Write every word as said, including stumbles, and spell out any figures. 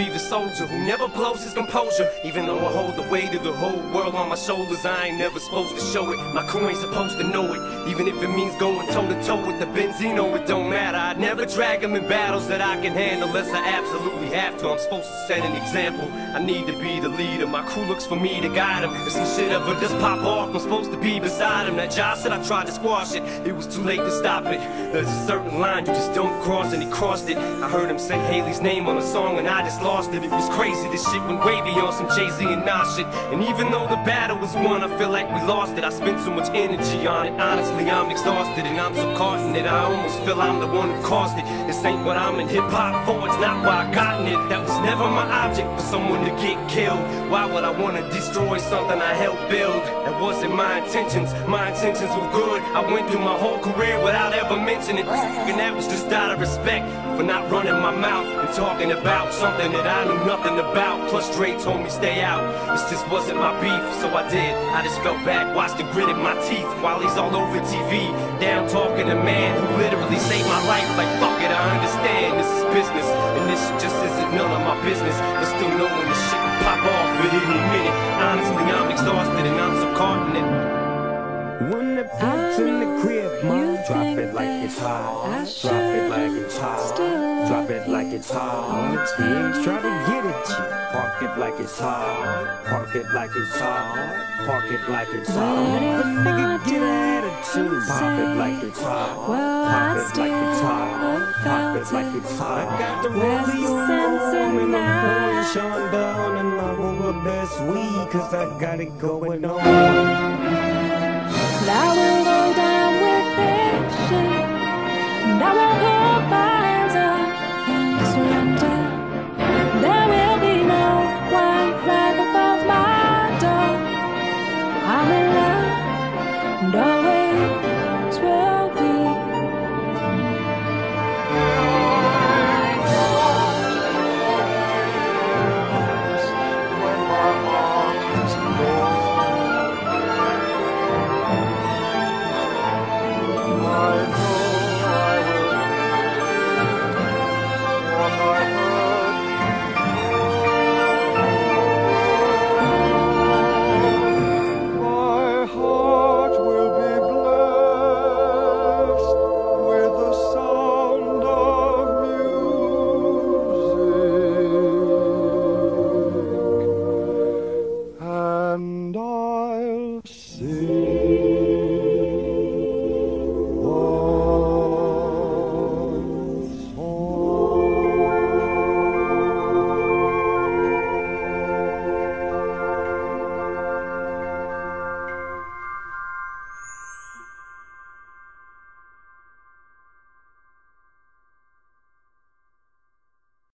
be the soldier who never blows his composure. Even though I hold the weight of the whole world on my shoulders, I ain't never supposed to show it. My crew ain't supposed to know it. Even if it means going toe to toe with the Benzino, it don't matter. I'd never drag them in battles that I can handle unless I absolutely have to. I'm supposed to set an example. I need to be the leader. My crew looks for me to guide them. If some shit ever just pop off, I'm supposed to be beside him. That Josh said I tried to squash it. It was too late to stop it. There's a certain line you just don't cross, and he crossed it. I heard him say Haley's name on a song and I just lost it. It was crazy. This shit went way beyond some Jay-Z and Nas shit. And even though the battle was won, I feel like we lost it. I spent so much energy on it. Honestly, I'm exhausted and I'm so caught in it. I almost feel I'm the one who caused it. This ain't what I'm in hip-hop for. It's not why I got in it. That was never my object, for someone to get killed. Why would I want to destroy something I helped build? That wasn't my intentions. My intentions were good. I went through my whole career without ever mentioning it. And that was just out of respect for not running my mouth and talking about something that I knew nothing about. Plus Dre told me stay out. This just wasn't my beef, so I did. I just fell back, watched and gritted my teeth while he's all over T V. Down talking to man who literally saved my life. Like fuck it, I understand this is business, and this just isn't none of my business. But still knowing this shit can pop off at any minute. Honestly, I'm exhausted and I'm so caught in it. When the pimp's in the crib, mom, drop it like it's hot. Drop it like it's hot. Drop it like it's hot. Pigs try to get at you. Park it like it's hot. Park it like it's hot. Park it like it's hot. If a nigga get an attitude, pop it like it's hot. Pop it like it's hot. Pop it like it's hot. I got the rollie on home and I'm pouring Sean down, and I roll the best weed cause I got it going on. Flower